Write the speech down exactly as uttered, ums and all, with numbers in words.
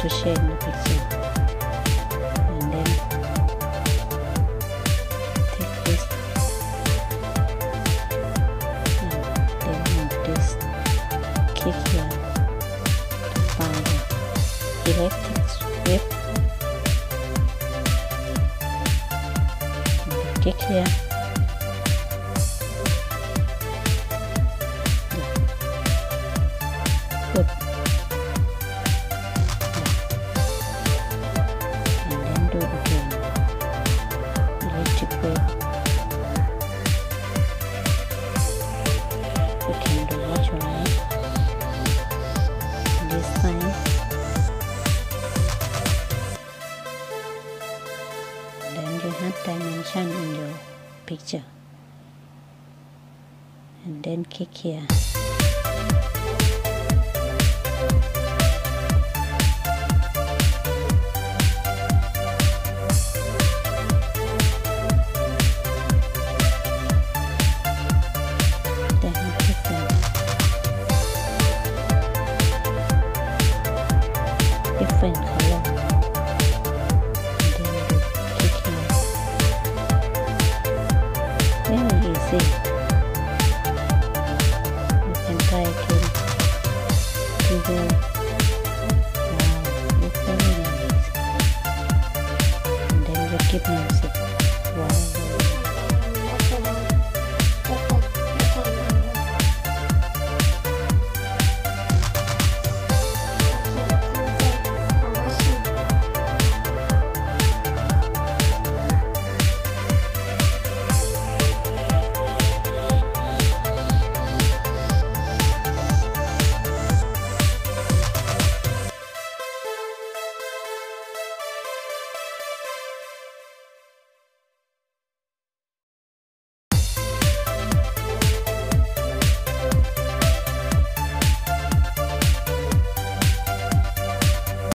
to share in the picture. And then take this and then move this click here to find the electric strip. Click here. Put. And then do again. Electric wave. You can do what you like. This time. Then you have dimension in your picture, and then click here. They have different different color. Very easy. You can try again. You will. Wow, it's very nice. And then you keep